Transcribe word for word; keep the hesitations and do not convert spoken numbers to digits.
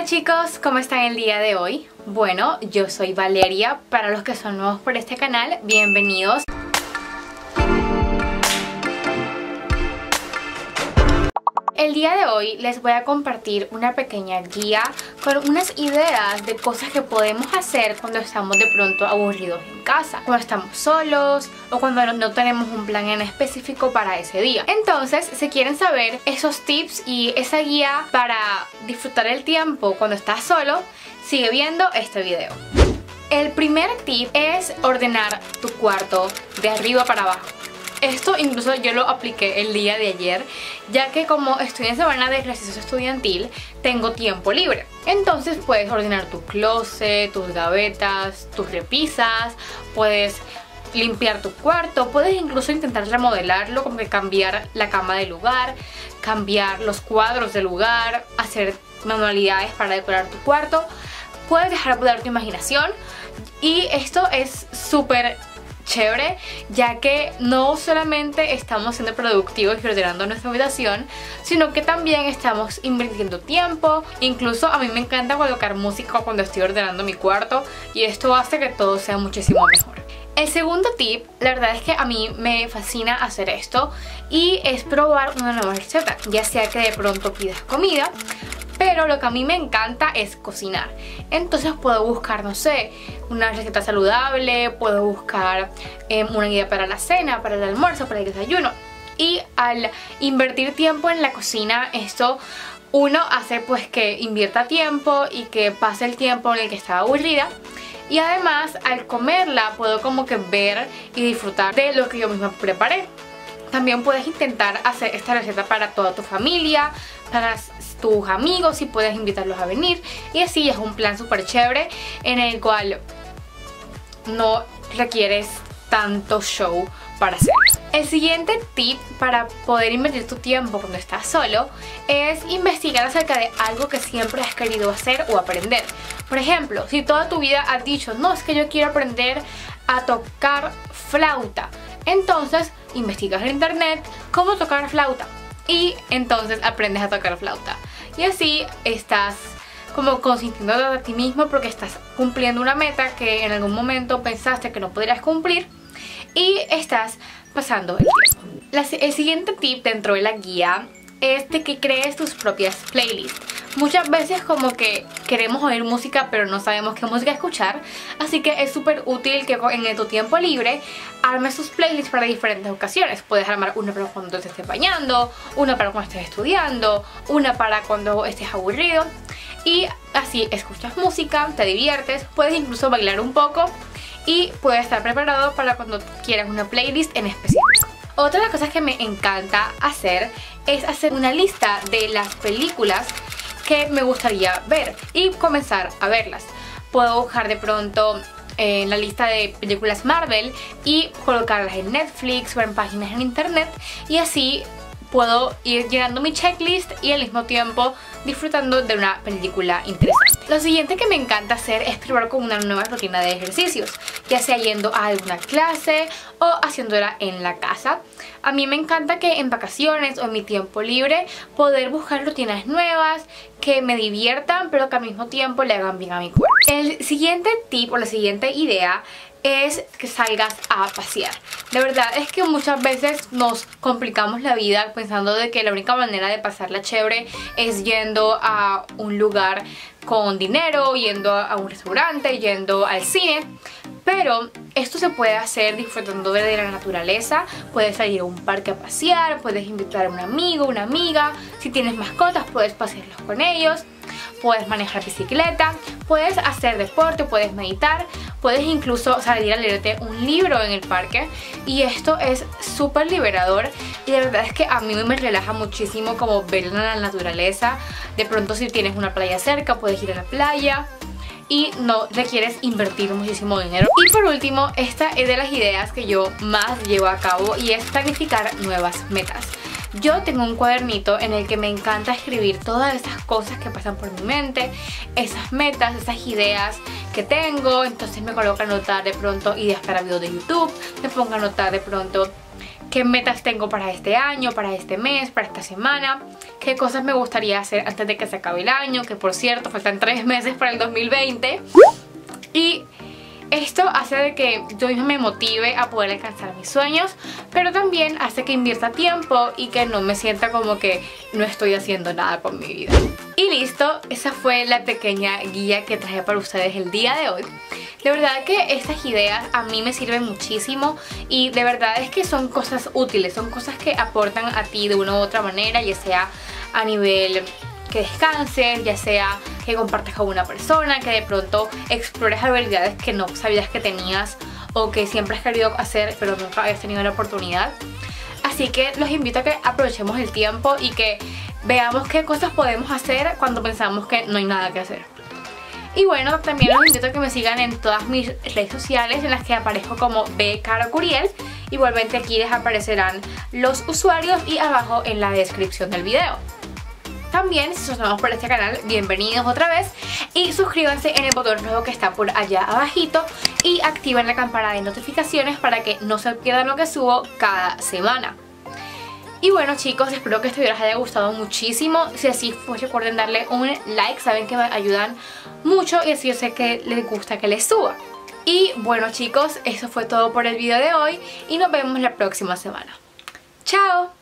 chicos, ¿cómo están el día de hoy? Bueno, yo soy Valeria, para los que son nuevos por este canal, bienvenidos. El día de hoy les voy a compartir una pequeña guía con unas ideas de cosas que podemos hacer cuando estamos de pronto aburridos en casa, cuando estamos solos o cuando no tenemos un plan en específico para ese día. Entonces, si quieren saber esos tips y esa guía para disfrutar el tiempo cuando estás solo, sigue viendo este video. El primer tip es ordenar tu cuarto de arriba para abajo. Esto incluso yo lo apliqué el día de ayer, ya que como estoy en semana de ejercicio estudiantil, tengo tiempo libre. Entonces puedes ordenar tu closet, tus gavetas, tus repisas, puedes limpiar tu cuarto, puedes incluso intentar remodelarlo, como que cambiar la cama de lugar, cambiar los cuadros de lugar, hacer manualidades para decorar tu cuarto. Puedes dejar volar tu imaginación y esto es súper chévere, ya que no solamente estamos siendo productivos y ordenando nuestra habitación, sino que también estamos invirtiendo tiempo. Incluso a mí me encanta colocar música cuando estoy ordenando mi cuarto y esto hace que todo sea muchísimo mejor. El segundo tip, la verdad es que a mí me fascina hacer esto y es probar una nueva receta, ya sea que de pronto pidas comida, pero lo que a mí me encanta es cocinar. Entonces puedo buscar, no sé, una receta saludable, puedo buscar eh, una guía para la cena, para el almuerzo, para el desayuno. Y al invertir tiempo en la cocina, esto uno hace pues que invierta tiempo y que pase el tiempo en el que estaba aburrida. Y además al comerla puedo como que ver y disfrutar de lo que yo misma preparé. También puedes intentar hacer esta receta para toda tu familia, para tus amigos, y puedes invitarlos a venir. Y así es un plan súper chévere en el cual no requieres tanto show para hacerlo. El siguiente tip para poder invertir tu tiempo cuando estás solo es investigar acerca de algo que siempre has querido hacer o aprender. Por ejemplo, si toda tu vida has dicho, no, es que yo quiero aprender a tocar flauta, entonces investigas en internet cómo tocar flauta y entonces aprendes a tocar flauta. Y así estás como consintiéndote a ti mismo porque estás cumpliendo una meta que en algún momento pensaste que no podrías cumplir y estás pasando el tiempo. La, el siguiente tip dentro de la guía es de que crees tus propias playlists. Muchas veces como que queremos oír música pero no sabemos qué música escuchar, así que es súper útil que en tu tiempo libre armes tus playlists para diferentes ocasiones. Puedes armar una para cuando te estés bañando, una para cuando estés estudiando, una para cuando estés aburrido y así escuchas música, te diviertes, puedes incluso bailar un poco y puedes estar preparado para cuando quieras una playlist en específico. Otra de las cosas que me encanta hacer es hacer una lista de las películas que me gustaría ver y comenzar a verlas. Puedo buscar de pronto en eh, la lista de películas Marvel y colocarlas en Netflix o en páginas en internet y así puedo ir llenando mi checklist y al mismo tiempo disfrutando de una película interesante. Lo siguiente que me encanta hacer es probar con una nueva rutina de ejercicios, ya sea yendo a alguna clase o haciéndola en la casa. A mí me encanta que en vacaciones o en mi tiempo libre poder buscar rutinas nuevas que me diviertan pero que al mismo tiempo le hagan bien a mi cuerpo. El siguiente tip o la siguiente idea es que salgas a pasear. De verdad es que muchas veces nos complicamos la vida pensando de que la única manera de pasarla chévere es yendo a un lugar con dinero, yendo a un restaurante, yendo al cine. Pero esto se puede hacer disfrutando de la naturaleza. Puedes salir a un parque a pasear, puedes invitar a un amigo, una amiga. Si tienes mascotas puedes pasearlos con ellos. Puedes manejar bicicleta, puedes hacer deporte, puedes meditar, puedes incluso salir a leerte un libro en el parque y esto es súper liberador y la verdad es que a mí me relaja muchísimo como ver la naturaleza. De pronto si tienes una playa cerca puedes ir a la playa y no requieres invertir muchísimo dinero. Y por último, esta es de las ideas que yo más llevo a cabo y es planificar nuevas metas. Yo tengo un cuadernito en el que me encanta escribir todas esas cosas que pasan por mi mente, esas metas, esas ideas que tengo. Entonces me coloco a anotar de pronto ideas para videos de YouTube, me pongo a anotar de pronto qué metas tengo para este año, para este mes, para esta semana, qué qué cosas me gustaría hacer antes de que se acabe el año, que por cierto faltan tres meses para el dos mil veinte. Y esto hace de que yo misma me motive a poder alcanzar mis sueños, pero también hace que invierta tiempo y que no me sienta como que no estoy haciendo nada con mi vida. Y listo, esa fue la pequeña guía que traje para ustedes el día de hoy. De verdad que estas ideas a mí me sirven muchísimo y de verdad es que son cosas útiles, son cosas que aportan a ti de una u otra manera, ya sea a nivel que descanses, ya sea que compartas con una persona, que de pronto explores habilidades que no sabías que tenías o que siempre has querido hacer pero nunca habías tenido la oportunidad. Así que los invito a que aprovechemos el tiempo y que veamos qué cosas podemos hacer cuando pensamos que no hay nada que hacer. Y bueno, también los invito a que me sigan en todas mis redes sociales en las que aparezco como B Caro Curiel. Igualmente aquí les aparecerán los usuarios y abajo en la descripción del video. También, si sos nuevos por este canal, bienvenidos otra vez y suscríbanse en el botón rojo que está por allá abajito y activen la campana de notificaciones para que no se pierdan lo que subo cada semana. Y bueno chicos, espero que este video les haya gustado muchísimo. Si así fue, recuerden darle un like, saben que me ayudan mucho y así yo sé que les gusta que les suba. Y bueno chicos, eso fue todo por el video de hoy y nos vemos la próxima semana. ¡Chao!